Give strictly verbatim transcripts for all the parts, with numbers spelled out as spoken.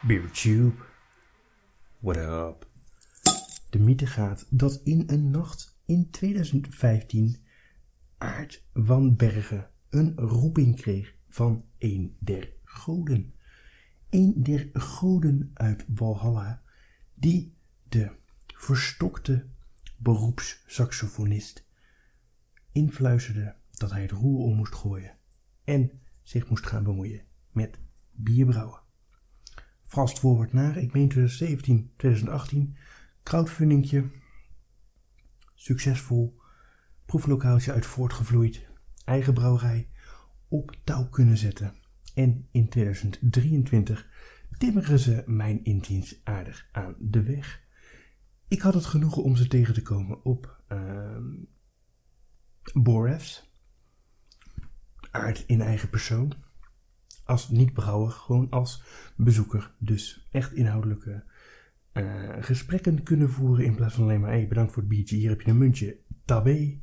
BeerTube. What up? De mythe gaat dat in een nacht in tweeduizend vijftien Aart van Bergen een roeping kreeg van een der goden. Een der goden uit Valhalla die de verstokte beroepssaxofonist influisterde dat hij het roer om moest gooien en zich moest gaan bemoeien met bierbrouwen. Fast forward naar, ik meen twintig zeventien, twintig achttien, crowdfundingje, succesvol, proeflokaaltje uit voortgevloeid, eigen brouwerij op touw kunnen zetten. En in tweeduizend drieëntwintig timmeren ze mijn inziens aardig aan de weg. Ik had het genoegen om ze tegen te komen op uh, Borefs. Aart in eigen persoon. Als niet-brouwer, gewoon als bezoeker. Dus echt inhoudelijke uh, gesprekken kunnen voeren in plaats van alleen maar hey, bedankt voor het biertje, hier heb je een muntje, tabé.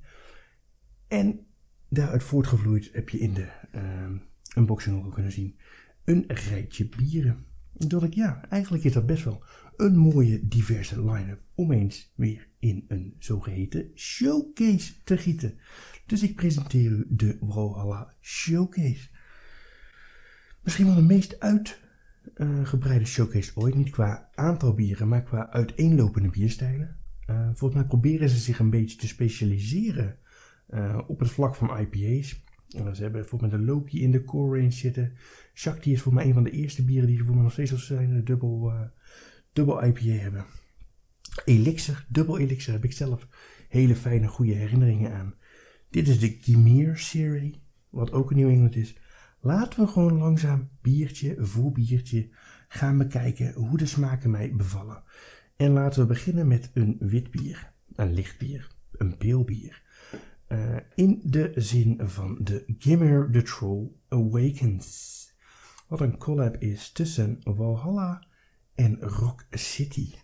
En daaruit voortgevloeid heb je in de uh, unboxing ook kunnen zien een rijtje bieren. Dat ik, ja, eigenlijk is dat best wel een mooie diverse line-up om eens weer in een zogeheten showcase te gieten. Dus ik presenteer u de Valhalla Showcase. Misschien wel de meest uitgebreide uh, showcase ooit, niet qua aantal bieren, maar qua uiteenlopende bierstijlen. Uh, volgens mij proberen ze zich een beetje te specialiseren uh, op het vlak van I P A's. Uh, ze hebben bijvoorbeeld een Loki in de core range zitten. Shakti is voor mij een van de eerste bieren die voor mij nog steeds als zijn dubbel, uh, dubbel I P A hebben. Elixir, dubbel Elixir heb ik zelf hele fijne, goede herinneringen aan. Dit is de Gimir serie, wat ook een New England is. Laten we gewoon langzaam biertje voor biertje gaan bekijken hoe de smaken mij bevallen. En laten we beginnen met een wit bier, een licht bier, een pale bier. Uh, in de zin van de Gimir the Troll Awakens. Wat een collab is tussen Valhalla en Rock City.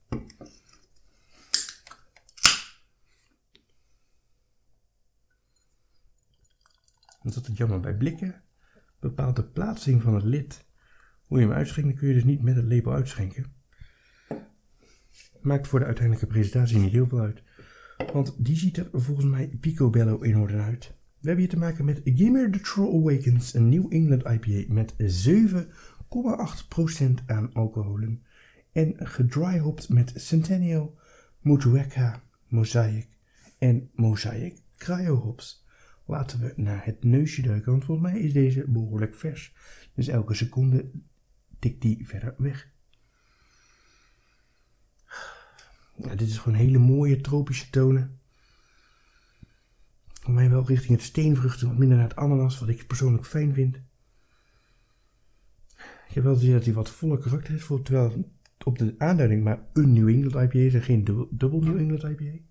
Dat is altijd jammer bij blikken. Bepaalt de plaatsing van het lid hoe je hem uitschenkt, dan kun je dus niet met het label uitschenken. Maakt voor de uiteindelijke presentatie niet heel veel uit. Want die ziet er volgens mij picobello in orde uit. We hebben hier te maken met Gimir the Troll Awakens, een New England I P A met zeven komma acht procent aan alcoholen. En gedryhopped met Centennial, Motueka, Mosaic en Mosaic Cryo hops. Laten we naar het neusje duiken, want volgens mij is deze behoorlijk vers. Dus elke seconde tikt die verder weg. Ja, dit is gewoon hele mooie tropische tonen. Voor mij wel richting het steenvruchten, wat minder naar het ananas, wat ik persoonlijk fijn vind. Ik heb wel gezien dat hij wat voller karakter is, terwijl op de aanduiding maar een New England I P A is en geen dubbel, dubbel New England I P A.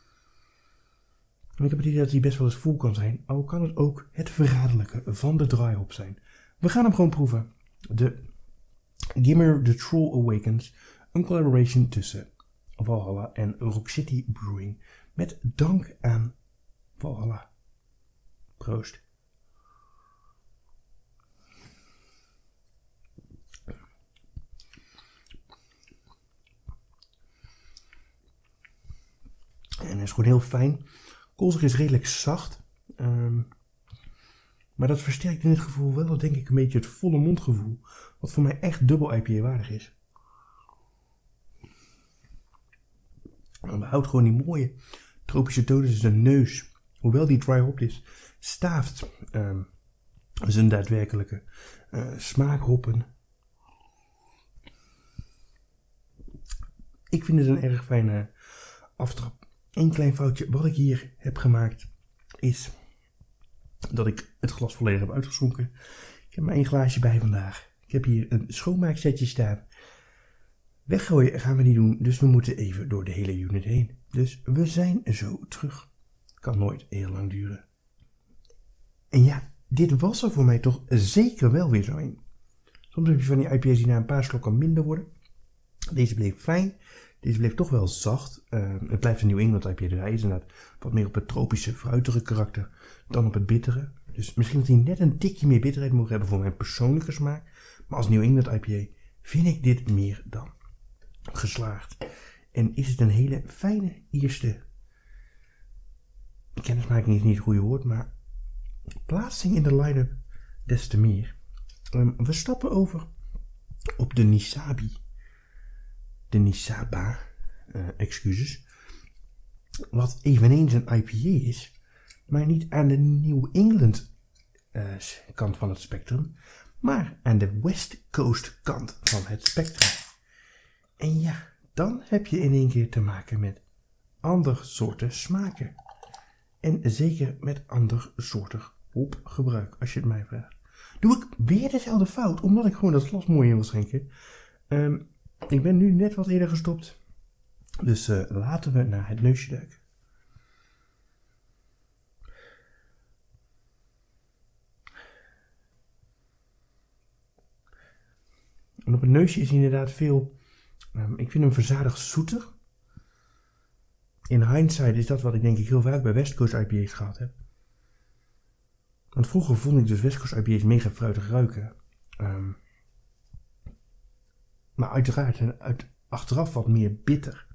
En ik heb het idee dat hij best wel eens vol kan zijn, al kan het ook het verraderlijke van de dryhop zijn. We gaan hem gewoon proeven. De Gimir the Troll Awakens, een collaboration tussen Valhalla en Rock City Brewing, met dank aan Valhalla. Proost. En hij is gewoon heel fijn. Koolzig is redelijk zacht. Um, maar dat versterkt in dit gevoel wel, denk ik, een beetje het volle mondgevoel. Wat voor mij echt dubbel I P A waardig is. En behoudt gewoon die mooie tropische tonen. Dus de neus, hoewel die dry hopped is, staaft um, zijn daadwerkelijke uh, smaakhoppen. Ik vind het een erg fijne aftrap. Een klein foutje wat ik hier heb gemaakt is dat ik het glas volledig heb uitgeschonken. Ik heb maar één glaasje bij vandaag. Ik heb hier een schoonmaaksetje staan. Weggooien gaan we niet doen, dus we moeten even door de hele unit heen. Dus we zijn zo terug. Kan nooit heel lang duren. En ja, dit was er voor mij toch zeker wel weer zo een. Soms heb je van die I P A's die na een paar slokken minder worden. Deze bleef fijn. Deze bleef toch wel zacht. Uh, het blijft een New England I P A, dus hij is inderdaad wat meer op het tropische, fruitige karakter dan op het bittere. Dus misschien dat hij net een tikje meer bitterheid mogen hebben voor mijn persoonlijke smaak. Maar als New England I P A vind ik dit meer dan geslaagd. En is het een hele fijne eerste kennismaking is niet het goede woord, maar plaatsing in de line-up des te meer. Um, we stappen over op de Nisabi. De Nisaba, uh, excuses. Wat eveneens een I P A is, maar niet aan de New England uh, kant van het spectrum, maar aan de West Coast kant van het spectrum. En ja, dan heb je in één keer te maken met ander soorten smaken. En zeker met ander soorten hopgebruik, als je het mij vraagt. Doe ik weer dezelfde fout, omdat ik gewoon dat glas mooi in wil schenken. Um, ik ben nu net wat eerder gestopt. Dus uh, laten we naar het neusje duiken. En op het neusje is inderdaad veel, um, ik vind hem verzadigd zoeter. In hindsight is dat wat ik denk ik heel vaak bij West Coast I P A's gehad heb. Want vroeger vond ik dus West Coast I P A's mega fruitig ruiken. Um, maar uiteraard zijn uit, achteraf wat meer bitter.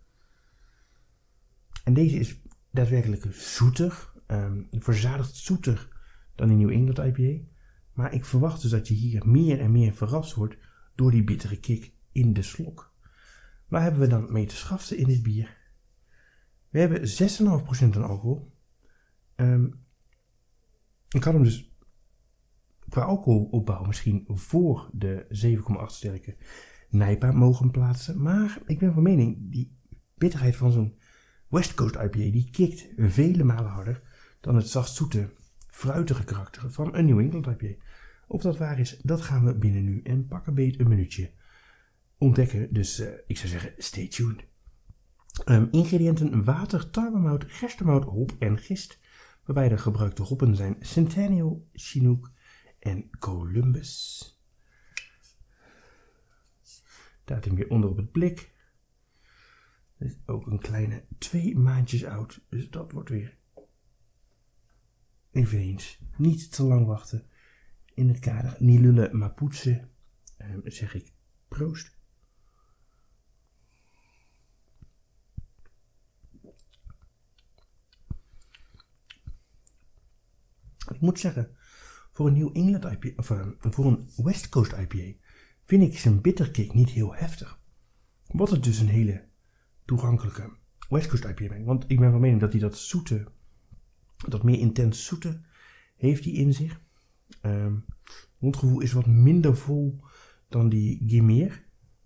En deze is daadwerkelijk zoeter, um, verzadigd zoeter dan in New England I P A. Maar ik verwacht dus dat je hier meer en meer verrast wordt door die bittere kick in de slok. Waar hebben we dan mee te schaften in dit bier? We hebben zes komma vijf procent aan alcohol. Um, ik had hem dus qua alcoholopbouw misschien voor de zeven komma acht sterke Nijpa mogen plaatsen. Maar ik ben van mening, die bitterheid van zo'n West Coast I P A, die kikt vele malen harder dan het zachtzoete, fruitige karakter van een New England I P A. Of dat waar is, dat gaan we binnen nu en pakken beet een minuutje ontdekken. Dus uh, ik zou zeggen, stay tuned. Um, ingrediënten: water, tarwemout, gerstemout, hop en gist. Waarbij de gebruikte hoppen zijn Centennial, Chinook en Columbus. Staat hem weer onder op het blik. Dit is ook een kleine twee maandjes oud. Dus dat wordt weer eveneens niet te lang wachten. In het kader niet lullen maar poetsen. Um, zeg ik proost. Ik moet zeggen, voor een New England I P A, of uh, voor een West Coast I P A, vind ik zijn bitterkick niet heel heftig. Wat het dus een hele toegankelijke West Coast I P A brengt. Want ik ben van mening dat hij dat zoete, dat meer intens zoete, heeft hij in zich. Um, mondgevoel is wat minder vol dan die Gimeer.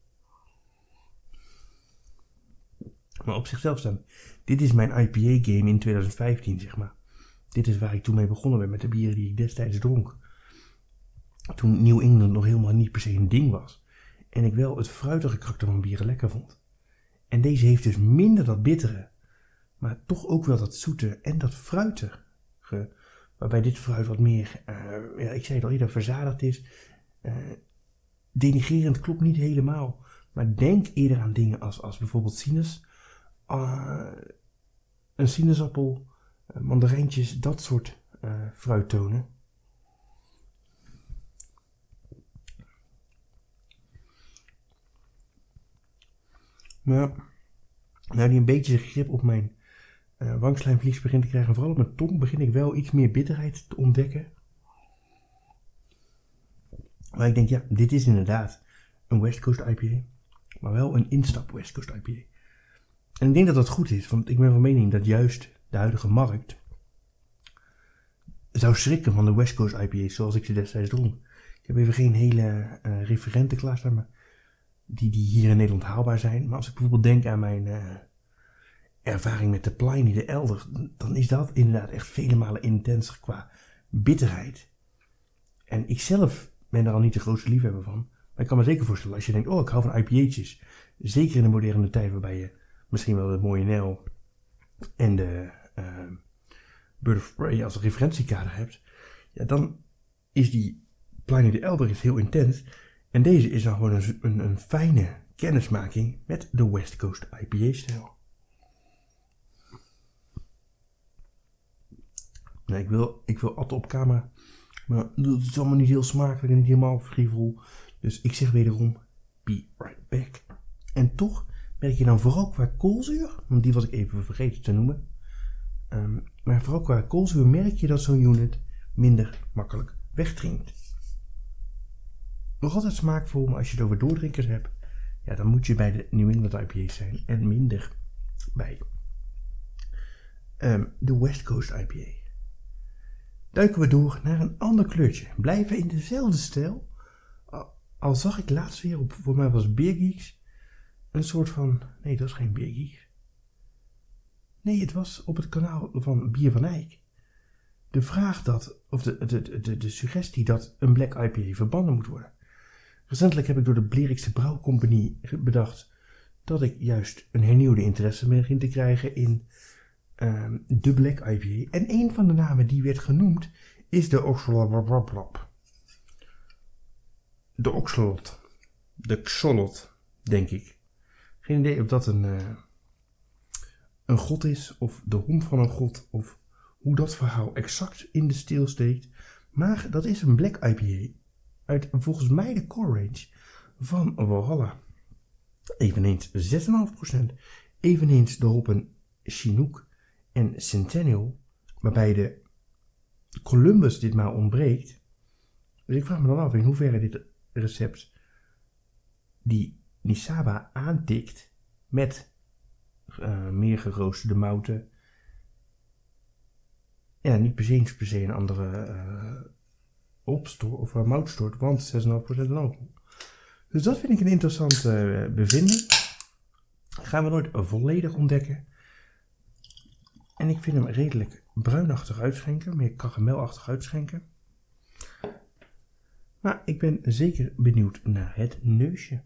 Maar op zichzelf staan, dit is mijn I P A game in twintig vijftien, zeg maar. Dit is waar ik toen mee begonnen ben met de bieren die ik destijds dronk. Toen New England nog helemaal niet per se een ding was. En ik wel het fruitige karakter van bieren lekker vond. En deze heeft dus minder dat bittere. Maar toch ook wel dat zoete en dat fruitige. Waarbij dit fruit wat meer, uh, ja, ik zei het al eerder, verzadigd is. Uh, denigrerend klopt niet helemaal. Maar denk eerder aan dingen als, als bijvoorbeeld sinus. Uh, een sinaasappel. Mandarijntjes, dat soort uh, fruittonen. Maar nou die een beetje grip op mijn uh, wangslijmvlies begint te krijgen, vooral op mijn tong, begin ik wel iets meer bitterheid te ontdekken. Maar ik denk, ja, dit is inderdaad een West Coast I P A, maar wel een instap West Coast I P A. En ik denk dat dat goed is, want ik ben van mening dat juist de huidige markt zou schrikken van de West Coast I P A's zoals ik ze destijds dronk. Ik heb even geen hele uh, referenten klaarstaan, maar die, die hier in Nederland haalbaar zijn. Maar als ik bijvoorbeeld denk aan mijn uh, ervaring met de Pliny de Elder, dan is dat inderdaad echt vele malen intenser qua bitterheid. En ik zelf ben daar al niet de grootste liefhebber van. Maar ik kan me zeker voorstellen, als je denkt, oh ik hou van I P A'tjes. Zeker in de moderne tijd waarbij je misschien wel de mooie Nel en de uh, Bird of Prey als referentiekader hebt. Ja, dan is die Pliny the Elder is heel intens. En deze is dan gewoon een, een, een fijne kennismaking met de West Coast I P A-stijl. Nou, ik wil, ik wil atten op camera, maar het is allemaal niet heel smakelijk en niet helemaal frivol. Dus ik zeg wederom, be right back. En toch merk je dan vooral qua koolzuur, want die was ik even vergeten te noemen. Um, maar vooral qua koolzuur merk je dat zo'n unit minder makkelijk wegdrinkt. Nog altijd smaakvol, maar als je het over doordrinkers hebt, ja, dan moet je bij de New England I P A's zijn en minder bij um, de West Coast I P A. Duiken we door naar een ander kleurtje. Blijven in dezelfde stijl. Al, al zag ik laatst weer op, voor mij was Beer Geeks, een soort van, nee, dat is geen Beer Geeks. Nee, het was op het kanaal van Bier van Eyck. De vraag dat, of de, de, de, de, de suggestie dat een Black I P A verbannen moet worden. Recentelijk heb ik door de Blerikse Brouwcompagnie bedacht dat ik juist een hernieuwde interesse begin te krijgen in um, de Black I P A. En een van de namen die werd genoemd is de Oxalot. De Oxalot. De Xolot, denk ik. Geen idee of dat een, uh, een god is, of de hond van een god, of hoe dat verhaal exact in de steel steekt. Maar dat is een Black I P A uit volgens mij de core range van Valhalla. Eveneens zes komma vijf procent. Eveneens de hoppen Chinook en Centennial, waarbij de Columbus ditmaal ontbreekt. Dus ik vraag me dan af in hoeverre dit recept die Nisaba aantikt met uh, meer geroosterde mouten. Ja, niet per se, per se een andere uh, opstoot of uh, moutstoort, want zes komma vijf procent alcohol. Dus dat vind ik een interessante uh, bevinding. Gaan we nooit volledig ontdekken. En ik vind hem redelijk bruinachtig uitschenken, meer karamelachtig uitschenken. Maar ik ben zeker benieuwd naar het neusje.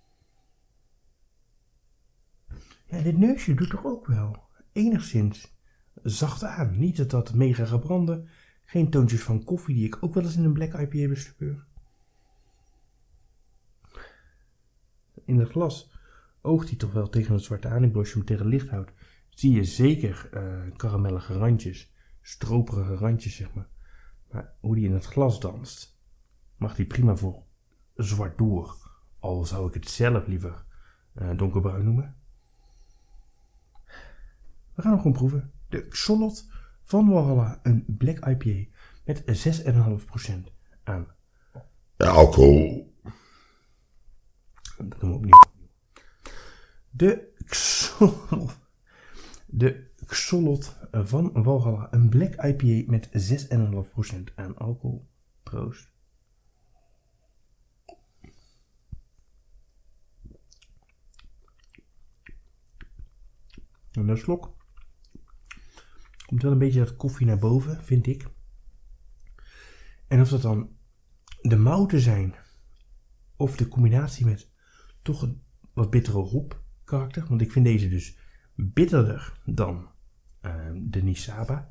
Ja, dit neusje doet toch ook wel enigszins zacht aan. Niet dat dat mega gaat branden. Geen toontjes van koffie die ik ook wel eens in een Black I P A besteur. In het glas oogt hij toch wel tegen het zwarte aan. Als je hem tegen licht houdt, zie je zeker uh, karamellige randjes. Stroperige randjes, zeg maar. Maar hoe die in het glas danst, mag die prima voor zwart door. Al zou ik het zelf liever uh, donkerbruin noemen. We gaan hem gewoon proeven. De Xolot van Valhalla, een Black I P A met zes komma vijf procent aan alcohol. Dat doen we opnieuw. De Xolot, de Xolot van Valhalla, een Black I P A met zes komma vijf procent aan alcohol. Proost. En een slok. Komt wel een beetje dat koffie naar boven, vind ik. En of dat dan de mouten zijn, of de combinatie met toch een wat bittere hop karakter. Want ik vind deze dus bitterder dan uh, de Nisaba.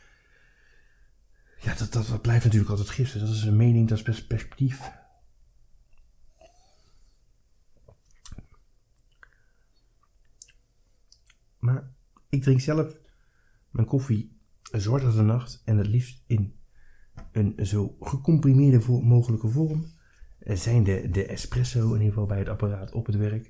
Ja, dat, dat, dat blijft natuurlijk altijd gisteren. Dat is een mening, dat is perspectief. Maar ik drink zelf mijn koffie zwart als de nacht en het liefst in een zo gecomprimeerde mogelijke vorm. Zijn de, de espresso in ieder geval bij het apparaat op het werk.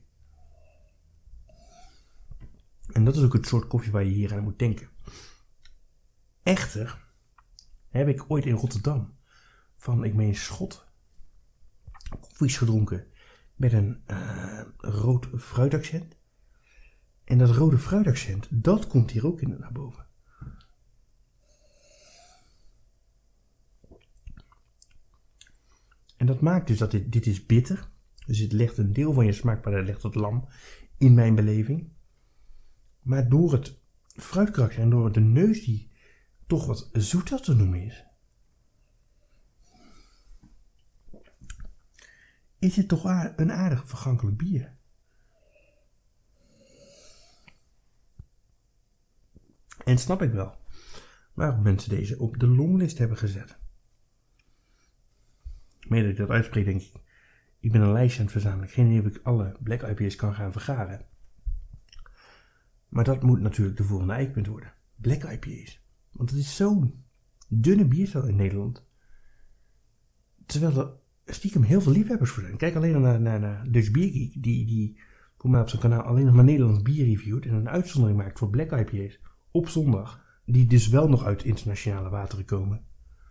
En dat is ook het soort koffie waar je hier aan moet denken. Echter heb ik ooit in Rotterdam van, ik meen Schot, koffies gedronken met een uh, rood fruitaccent. En dat rode fruitaccent, dat komt hier ook in naar boven. En dat maakt dus dat dit, dit is bitter. Dus het legt een deel van je smaakpalet, legt het lam in mijn beleving. Maar door het fruitkarakter en door de neus die toch wat zoeter te noemen is, is het toch een aardig vergankelijk bier. En snap ik wel waarom mensen deze op de longlist hebben gezet. Meer dat ik dat uitspreek, denk ik, ik ben een lijstje aan het verzamelen. Geen idee of ik alle Black I P A's kan gaan vergaren. Maar dat moet natuurlijk de volgende eikpunt worden. Black I P A's. Want het is zo'n dunne bierstijl in Nederland. Terwijl er stiekem heel veel liefhebbers voor zijn. Kijk alleen naar, naar, naar Dutch Beer Geek, die, die voor mij op zijn kanaal alleen nog maar Nederlands bier reviewt en een uitzondering maakt voor Black I P A's op zondag, die dus wel nog uit internationale wateren komen.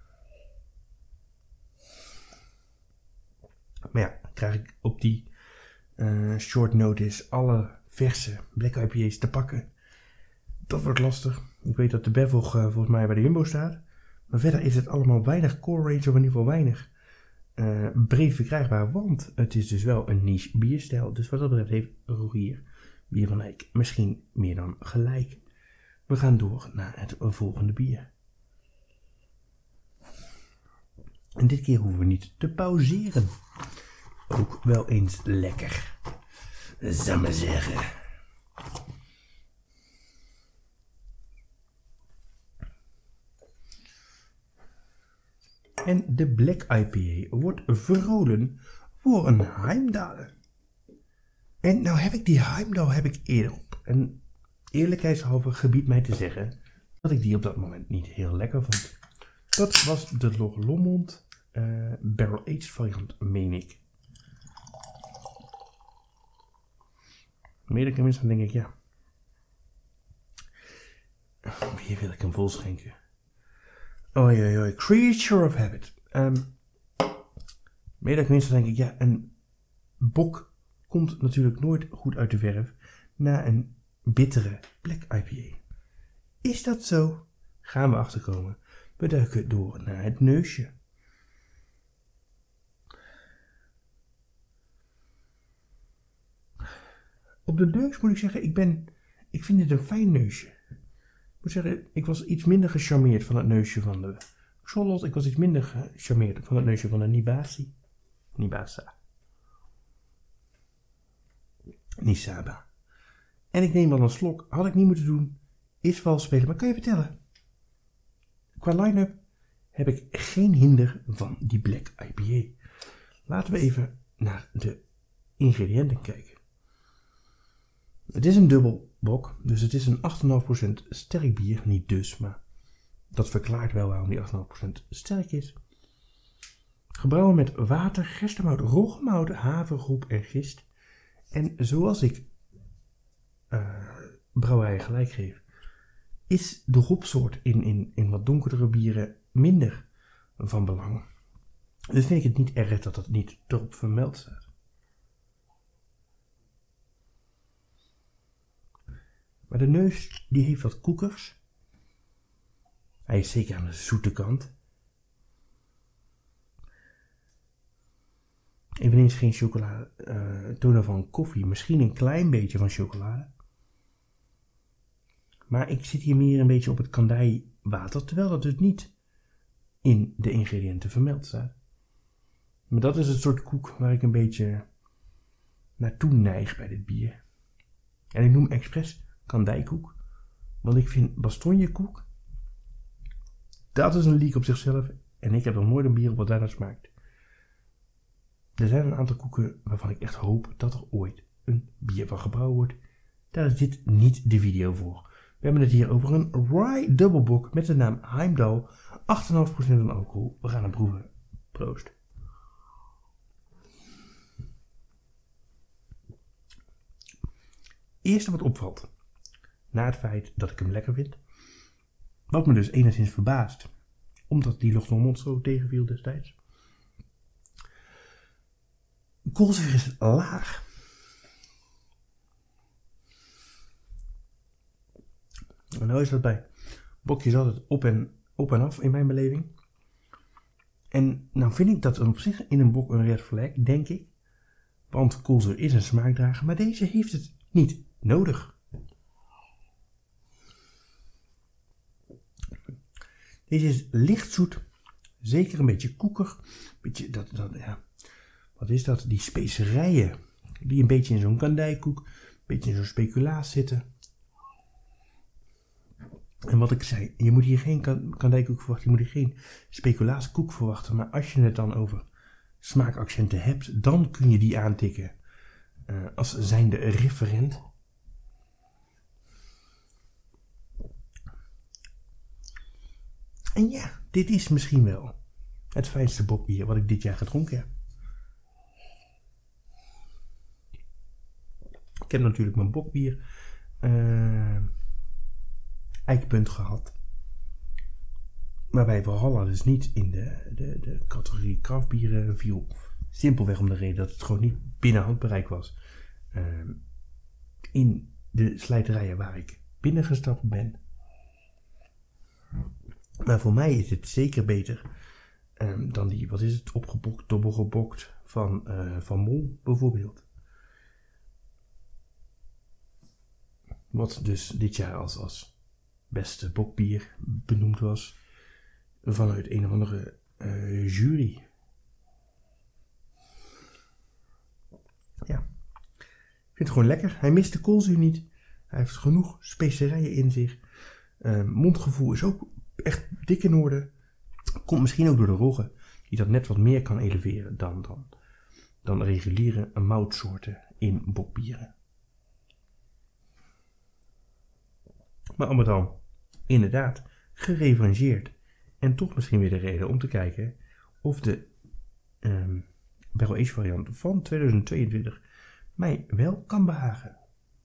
Maar ja, krijg ik op die uh, short notice alle verse Black I P A's te pakken. Dat wordt lastig. Ik weet dat de Bevog uh, volgens mij bij de Jumbo staat. Maar verder is het allemaal weinig core range, of in ieder geval weinig uh, breed verkrijgbaar. Want het is dus wel een niche bierstijl. Dus wat dat betreft heeft Rogier Bier van Eyck misschien meer dan gelijk. We gaan door naar het volgende bier. En dit keer hoeven we niet te pauzeren. Ook wel eens lekker, zou maar zeggen. En de Black I P A wordt verrolen voor een Heimdall. En nou heb ik die Heimdall heb ik eerder op. En eerlijkheidshalve gebiedt mij te zeggen dat ik die op dat moment niet heel lekker vond. Dat was de Loch Lomond uh, Barrel Aged variant, meen ik. Meerdere mensen denk ik, ja. Weer wil ik hem vol schenken. Oei, oei, oei. Creature of Habit. Um, meerdere mensen denk ik, ja, een bok komt natuurlijk nooit goed uit de verf na een bittere Black I P A. Is dat zo? Gaan we achterkomen. We duiken door naar het neusje. Op de neus moet ik zeggen, ik ben, ik vind het een fijn neusje. Ik moet zeggen, ik was iets minder gecharmeerd van het neusje van de Xolotl. Ik was iets minder gecharmeerd van het neusje van de Nibasi. Nibasa. Nisaba. En ik neem dan een slok. Had ik niet moeten doen. Is vals spelen. Maar kan je vertellen? Qua line-up heb ik geen hinder van die Black I P A. Laten we even naar de ingrediënten kijken. Het is een dubbel bok, dus het is een acht komma vijf procent sterk bier. Niet dus, maar dat verklaart wel waarom die acht komma vijf procent sterk is. Gebrouwen met water, gerstemout, roggemout, havergroep en gist. En zoals ik uh, brouwerij gelijk geef, is de hopsoort in, in, in wat donkerdere bieren minder van belang. Dus vind ik het niet erg dat dat niet erop vermeld staat. Maar de neus die heeft wat koekers. Hij is zeker aan de zoete kant. Eveneens geen chocolade, uh, tonen van koffie, misschien een klein beetje van chocolade. Maar ik zit hier meer een beetje op het kandij water, terwijl dat dus niet in de ingrediënten vermeld staat. Maar dat is het soort koek waar ik een beetje naartoe neig bij dit bier. En ik noem expres kandijkoek, want ik vind bastonjekoek, dat is een leek op zichzelf en ik heb nog nooit een bier op wat daarna smaakt. Er zijn een aantal koeken waarvan ik echt hoop dat er ooit een bier van gebrouwen wordt. Daar is dit niet de video voor. We hebben het hier over een Rye dubbelbok met de naam Heimdall, acht komma vijf procent aan alcohol. We gaan hem proeven. Proost. Eerste wat opvalt, na het feit dat ik hem lekker vind, wat me dus enigszins verbaast, omdat die Loch Lomond zo tegenviel destijds. Koolzuur is laag. En nou is dat bij bokjes altijd op en, op en af in mijn beleving. En nou vind ik dat op zich in een bok een red flag, denk ik. Want koolzuur is een smaakdrager, maar deze heeft het niet nodig. Deze is licht zoet, zeker een beetje koeker. Beetje dat, dat, ja. Wat is dat? Die specerijen die een beetje in zo'n kandijkoek, een beetje in zo'n speculaas zitten. En wat ik zei, je moet hier geen kandijkoek verwachten, je moet hier geen speculaaskoek verwachten. Maar als je het dan over smaakaccenten hebt, dan kun je die aantikken uh, als zijnde referent. En ja, dit is misschien wel het fijnste bokbier wat ik dit jaar gedronken heb. heb natuurlijk mijn bokbier uh, eikpunt gehad. Waarbij Valhalla dus niet in de, de, de categorie craftbieren viel. Simpelweg om de reden dat het gewoon niet binnen handbereik was. Uh, in de slijterijen waar ik binnengestapt ben. Maar voor mij is het zeker beter um, dan die, wat is het, opgebokt, dobbelgebokt van, uh, van Mol bijvoorbeeld. Wat dus dit jaar als, als beste bokbier benoemd was vanuit een of andere uh, jury. Ja, ik vind het gewoon lekker. Hij mist de koolzuur niet. Hij heeft genoeg specerijen in zich. Uh, mondgevoel is ook echt dik in orde. Komt misschien ook door de rogge, die dat net wat meer kan eleveren dan, dan, dan reguliere moutsoorten in bokbieren. Maar al met al, inderdaad, gerevangeerd. En toch misschien weer de reden om te kijken of de um, Barrel Age variant van tweeduizend tweeëntwintig mij wel kan behagen.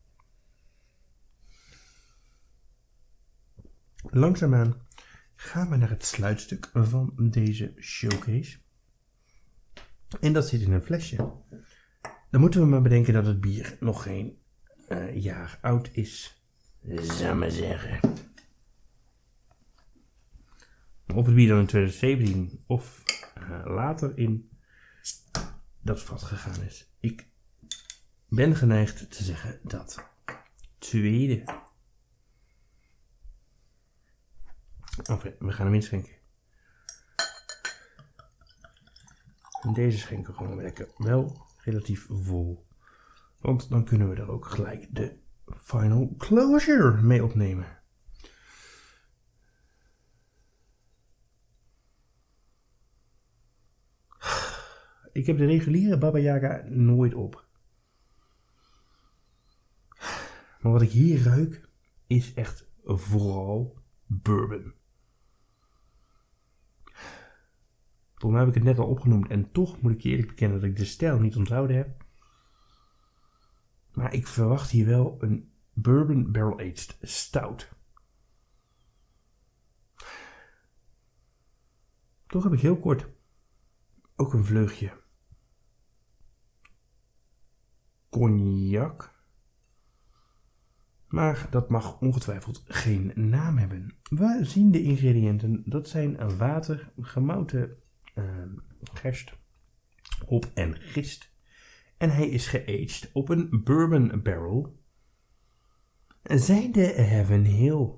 Langzaamaan gaan we naar het sluitstuk van deze showcase. En dat zit in een flesje. Dan moeten we maar bedenken dat het bier nog geen uh, jaar oud is. Zou maar zeggen. Of het bier dan in tweeduizend zeventien of uh, later in dat vat gegaan is. Ik ben geneigd te zeggen dat tweede. Enfin, we gaan hem inschenken. En deze schenken we gewoon lekker wel relatief vol. Want dan kunnen we er ook gelijk de final closure mee opnemen. Ik heb de reguliere Baba Yaga nooit op. Maar wat ik hier ruik is echt vooral bourbon. Volgens mij heb ik het net al opgenoemd en toch moet ik je eerlijk bekennen dat ik de stijl niet onthouden heb. Maar ik verwacht hier wel een Bourbon Barrel Aged Stout. Toch heb ik heel kort ook een vleugje cognac. Maar dat mag ongetwijfeld geen naam hebben. We zien de ingrediënten. Dat zijn water, gemouten uh, gerst, hop en gist. En hij is geaged op een bourbon barrel. Zijn de Heaven Hill.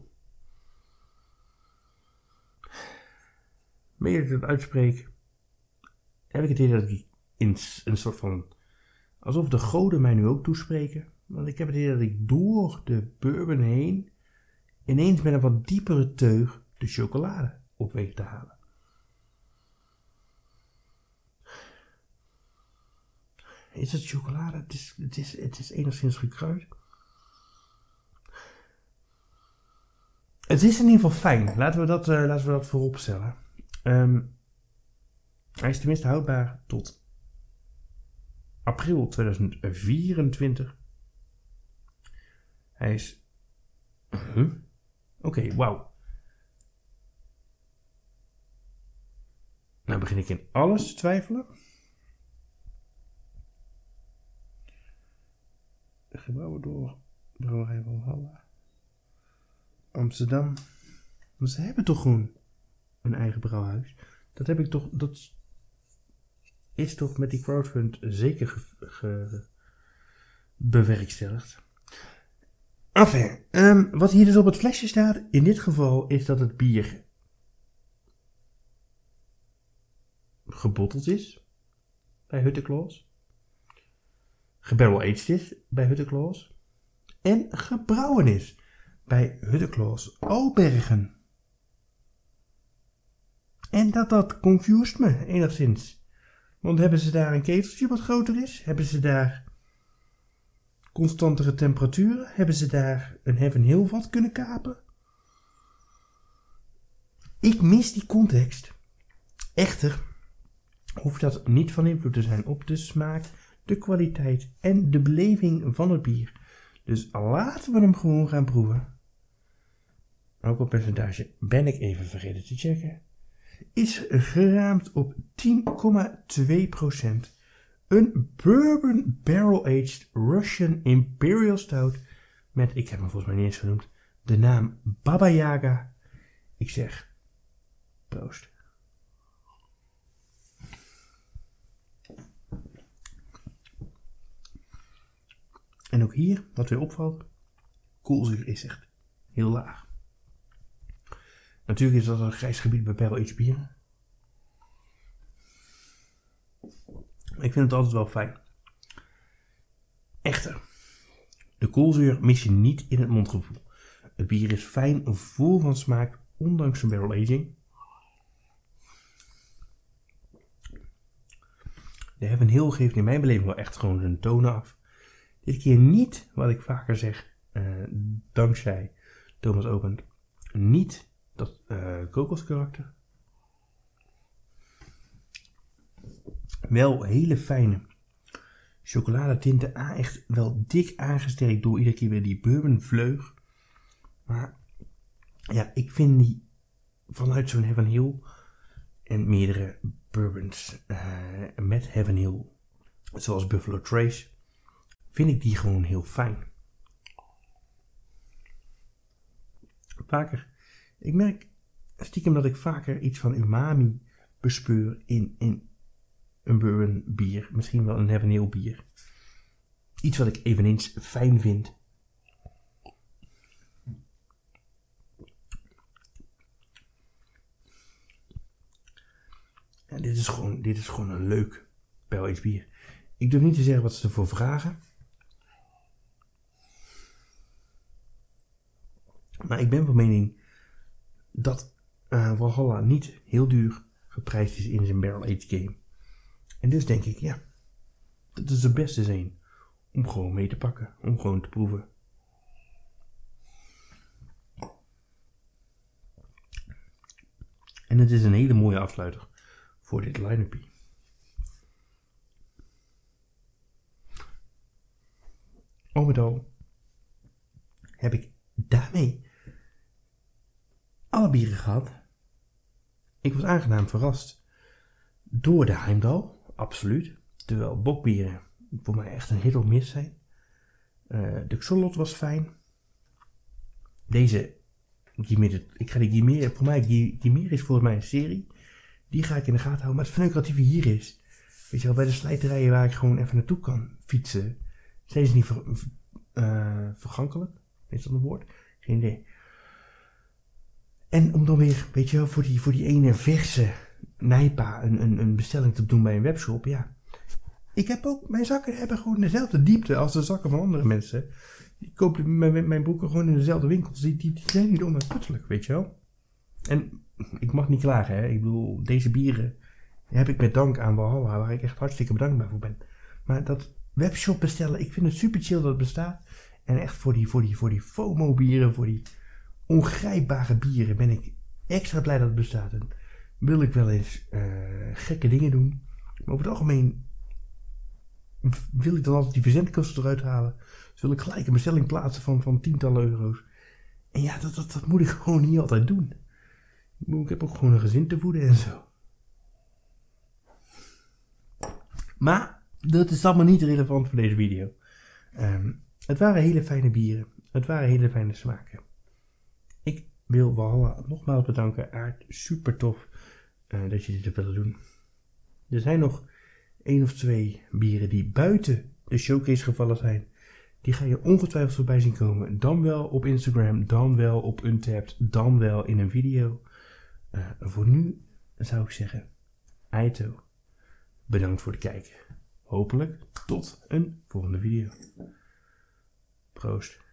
Wanneer ik het uitspreek, heb ik het idee dat ik in een soort van, alsof de goden mij nu ook toespreken. Want ik heb het idee dat ik door de bourbon heen ineens met een wat diepere teug de chocolade op weet te halen. Is het chocolade? Het is, het is, het is enigszins gekruid. Het is in ieder geval fijn. Laten we dat, uh, laten we dat voorop stellen. Um, hij is tenminste houdbaar tot april tweeduizend vierentwintig. Hij is... Huh? Oké, okay, wauw. Nou begin ik in alles te twijfelen. Gebrouwen door Brouwerij Valhalla. Amsterdam. Maar ze hebben toch gewoon een eigen brouwhuis. Dat heb ik toch... Dat is toch met die crowdfund zeker ge, ge, bewerkstelligd. Enfin, um, wat hier dus op het flesje staat, in dit geval is dat het bier gebotteld is bij Hutteklaus, gebarrel-aged is bij Hutteklaus en gebrouwen is bij Hutteklaus Albergen. En dat dat confused me enigszins. Want hebben ze daar een keteltje wat groter is? Hebben ze daar constantere temperaturen? Hebben ze daar een Heaven Hill vat kunnen kapen? Ik mis die context. Echter hoeft dat niet van invloed te zijn op de smaak, de kwaliteit en de beleving van het bier. Dus laten we hem gewoon gaan proeven. Alcoholpercentage ben ik even vergeten te checken. Is geraamd op tien komma twee procent. Een Bourbon Barrel Aged Russian Imperial Stout. Met, ik heb hem volgens mij niet eens genoemd, de naam Baba Yaga. Ik zeg, proost. En ook hier, wat weer opvalt, koolzuur is echt heel laag. Natuurlijk is dat een grijs gebied bij barrel aged bieren. Ik vind het altijd wel fijn. Echter, de koolzuur mis je niet in het mondgevoel. Het bier is fijn, vol van smaak, ondanks zijn barrel aging. De Heaven Hill geeft in mijn beleving wel echt gewoon zijn tonen af. Dit keer niet, wat ik vaker zeg, uh, dankzij Thomas Opent, niet dat uh, kokoskarakter. Wel hele fijne chocoladetinten, ah, echt wel dik aangesterkt door iedere keer weer die bourbon vleug. Maar ja, ik vind die vanuit zo'n Heaven Hill en meerdere bourbons uh, met Heaven Hill, zoals Buffalo Trace, vind ik die gewoon heel fijn. Vaker, ik merk stiekem dat ik vaker iets van umami bespeur in, in een bourbon bier, misschien wel een Heaven Hill bier. Iets wat ik eveneens fijn vind. Ja, dit is gewoon, dit is gewoon een leuk barrel aged bier. Ik durf niet te zeggen wat ze ervoor vragen. Maar ik ben van mening dat uh, Valhalla niet heel duur geprijsd is in zijn barrel aged game. En dus denk ik, ja, dat is de beste zin om gewoon mee te pakken, om gewoon te proeven. En het is een hele mooie afsluiter voor dit line-up. Al met al heb ik daarmee alle bieren gehad. Ik was aangenaam verrast door de Heimdall, absoluut. Terwijl bokbieren voor mij echt een hit of miss zijn. Uh, de Xolot was fijn. Deze, ik ga die Gimir, voor mij, Gimir is volgens mij een serie. Die ga ik in de gaten houden. Maar het verneukeratieve hier is, weet je wel, bij de slijterijen waar ik gewoon even naartoe kan fietsen, zijn ze niet ver, uh, vergankelijk. Is dat een woord? Geen idee. En om dan weer, weet je wel, voor die, voor die ene verse Nijpa een, een, een bestelling te doen bij een webshop, ja. Ik heb ook, mijn zakken hebben gewoon dezelfde diepte als de zakken van andere mensen. Ik koop mijn, mijn broeken gewoon in dezelfde winkels. Die, die, die zijn niet onuitputtelijk, weet je wel. En ik mag niet klagen, hè. Ik bedoel, deze bieren heb ik met dank aan Valhalla, waar ik echt hartstikke bedankbaar voor ben. Maar dat webshop bestellen, ik vind het super chill dat het bestaat. En echt voor die, voor die, voor die FOMO bieren, voor die ongrijpbare bieren ben ik extra blij dat het bestaat. En wil ik wel eens uh, gekke dingen doen. Maar over het algemeen wil ik dan altijd die verzendkosten eruit halen. Dus wil ik gelijk een bestelling plaatsen van, van tientallen euro's. En ja, dat, dat, dat moet ik gewoon niet altijd doen. Ik heb ook gewoon een gezin te voeden en zo. Maar dat is allemaal niet relevant voor deze video. Um, het waren hele fijne bieren. Het waren hele fijne smaken. Ik wil Valhalla nogmaals bedanken. Aard, super tof uh, dat je dit hebt willen doen. Er zijn nog één of twee bieren die buiten de showcase gevallen zijn. Die ga je ongetwijfeld voorbij zien komen. Dan wel op Instagram, dan wel op Untappd, dan wel in een video. Uh, voor nu zou ik zeggen, Aito, bedankt voor het kijken. Hopelijk tot een volgende video. Proost.